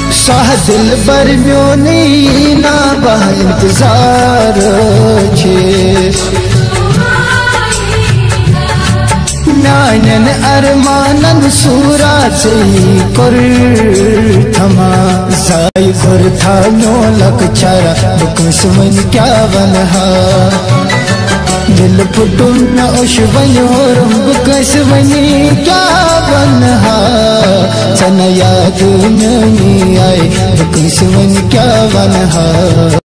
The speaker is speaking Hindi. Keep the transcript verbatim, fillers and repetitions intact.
साह दिल बर म्योनी ना बह इंतजार छे म्यानन अरमानन सूरा कोर थमा जाय गुर था नो लक छारा दुश्मन क्या बनहा दिल फुटुम न उश वयोर बुकस वनी क्या बनहा सन याद नहीं आए दुश्मन क्या बनहा।